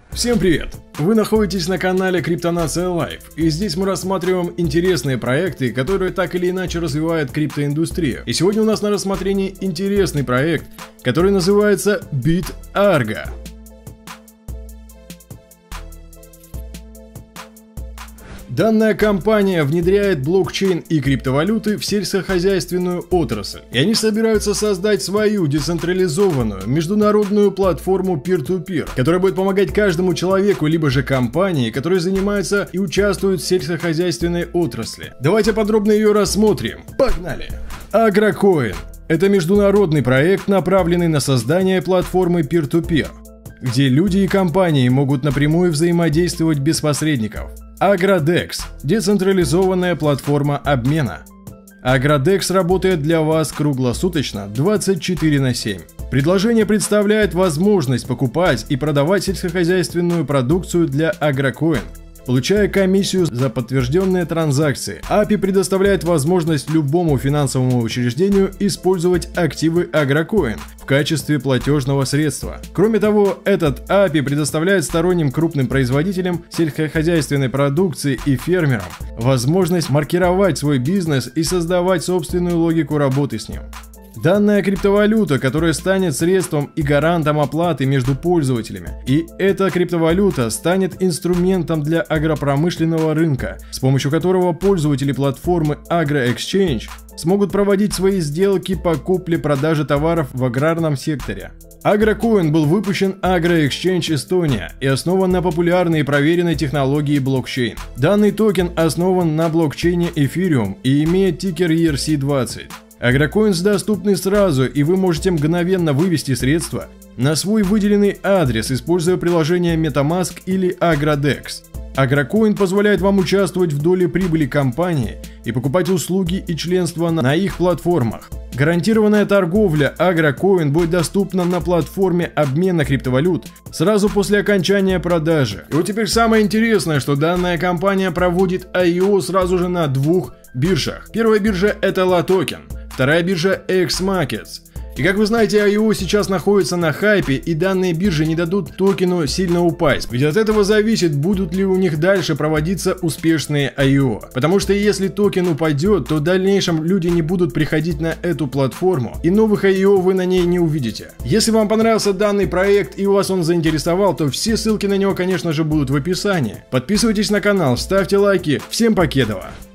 Всем привет! Вы находитесь на канале Криптонация Live, и здесь мы рассматриваем интересные проекты, которые так или иначе развивают криптоиндустрию. И сегодня у нас на рассмотрении интересный проект, который называется BitArgo. Данная компания внедряет блокчейн и криптовалюты в сельскохозяйственную отрасль, и они собираются создать свою децентрализованную международную платформу Peer-to-Peer, которая будет помогать каждому человеку, либо же компании, которые занимаются и участвуют в сельскохозяйственной отрасли. Давайте подробно ее рассмотрим. Погнали! AgroCoin – это международный проект, направленный на создание платформы Peer-to-Peer, где люди и компании могут напрямую взаимодействовать без посредников. AgroDex – децентрализованная платформа обмена. AgroDex работает для вас круглосуточно 24/7. Предложение представляет возможность покупать и продавать сельскохозяйственную продукцию для AgroCoin, получая комиссию за подтвержденные транзакции. API предоставляет возможность любому финансовому учреждению использовать активы AgroCoin в качестве платежного средства. Кроме того, этот API предоставляет сторонним крупным производителям сельскохозяйственной продукции и фермерам возможность маркировать свой бизнес и создавать собственную логику работы с ним. Данная криптовалюта, которая станет средством и гарантом оплаты между пользователями. И эта криптовалюта станет инструментом для агропромышленного рынка, с помощью которого пользователи платформы AgroExchange смогут проводить свои сделки по купле-продаже товаров в аграрном секторе. AgroCoin был выпущен AgroExchange Estonia и основан на популярной и проверенной технологии блокчейн. Данный токен основан на блокчейне Ethereum и имеет тикер ERC-20. AgroCoins доступны сразу, и вы можете мгновенно вывести средства на свой выделенный адрес, используя приложение MetaMask или AgroDex. AgroCoin позволяет вам участвовать в доле прибыли компании и покупать услуги и членство на их платформах. Гарантированная торговля AgroCoin будет доступна на платформе обмена криптовалют сразу после окончания продажи. И вот теперь самое интересное, что данная компания проводит IEO сразу же на двух биржах. Первая биржа — это LATOKEN. Вторая биржа X-Markets. И как вы знаете, IEO сейчас находится на хайпе, и данные биржи не дадут токену сильно упасть. Ведь от этого зависит, будут ли у них дальше проводиться успешные IEO. Потому что если токен упадет, то в дальнейшем люди не будут приходить на эту платформу, и новых IEO вы на ней не увидите. Если вам понравился данный проект и вас он заинтересовал, то все ссылки на него, конечно же, будут в описании. Подписывайтесь на канал, ставьте лайки. Всем покедова!